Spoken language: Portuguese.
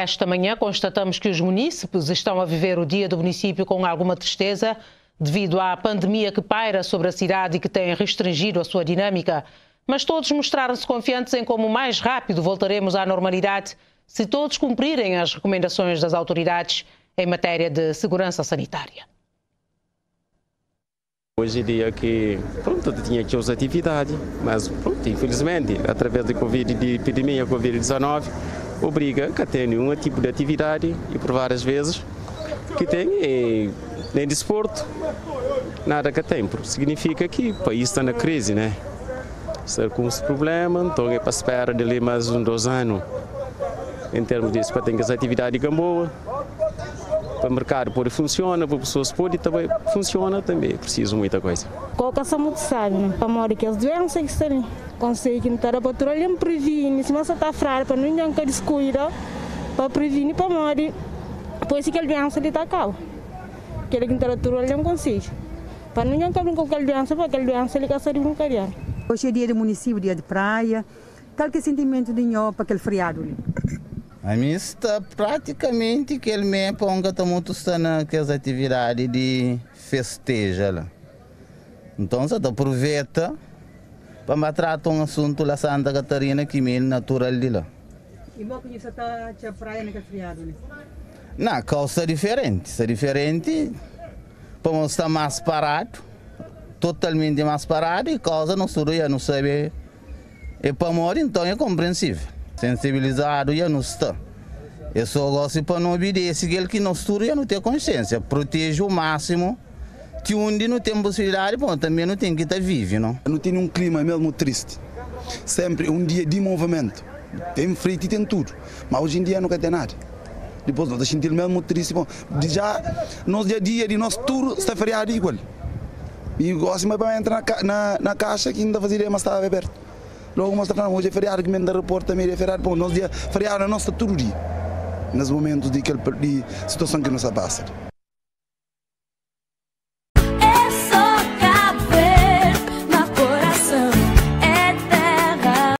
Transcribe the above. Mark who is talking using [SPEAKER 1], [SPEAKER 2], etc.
[SPEAKER 1] Esta manhã constatamos que os munícipes estão a viver o dia do município com alguma tristeza devido à pandemia que paira sobre a cidade e que tem restringido a sua dinâmica. Mas todos mostraram-se confiantes em como mais rápido voltaremos à normalidade se todos cumprirem as recomendações das autoridades em matéria de segurança sanitária.
[SPEAKER 2] Hoje em dia que, tinha aqui as atividades, mas, infelizmente, através da epidemia Covid-19, obriga a ter nenhum tipo de atividade e por várias vezes que tem nem desporto, nada que tem. Significa que o país está na crise, né? Está com esse problema, então é para esperar de mais 2 anos em termos disso, para ter as atividades boas. Para o mercado pode funcionar, para as pessoas podem também funciona também, preciso muita coisa.
[SPEAKER 3] Colocação muito sabe, né? Para morrer que as doenças que estão conseguem estar a patrulha previne, se você está fraco para não ter descuida, para prevenir para morrer, depois que a doença ele está calma, que ele está a patrulha não consegue, para não ter qualquer doença, para aquela doença ele está um cariano.
[SPEAKER 4] Hoje é dia do município, dia de praia, qual que é o sentimento de nós para aquele feriado?
[SPEAKER 5] A mim está praticamente que ele me ponga está muito naquelas atividades de festeja lá. Então você aproveita para tratar um assunto lá Santa Catarina que é natural de lá.
[SPEAKER 4] E você conhece a praia naquele feriado?
[SPEAKER 5] Não, causa diferente, para estar mais parado, totalmente mais parado e causa não sabe, é para morrer, então é compreensível. Sensibilizado já não está. Eu só gosto para não obedecer aquele que não estuda e não tem consciência. Protege o máximo, que onde não tem possibilidade, bom, também não tem que estar vivo, não?
[SPEAKER 6] Não tem um clima mesmo triste. Sempre um dia de movimento. Tem frio e tem tudo. Mas hoje em dia não quer ter nada. Depois nós sentimos mesmo triste. Bom, já no dia a dia de nosso tour está feriado igual. E gosto mais para entrar na caixa que ainda fazia, mas estava aberto. Logo mostra hoje é feriado que me da aeroporto também é feriado. Bom, nós dia feriado na nossa todo dia. Nos momentos de situação que nos passa.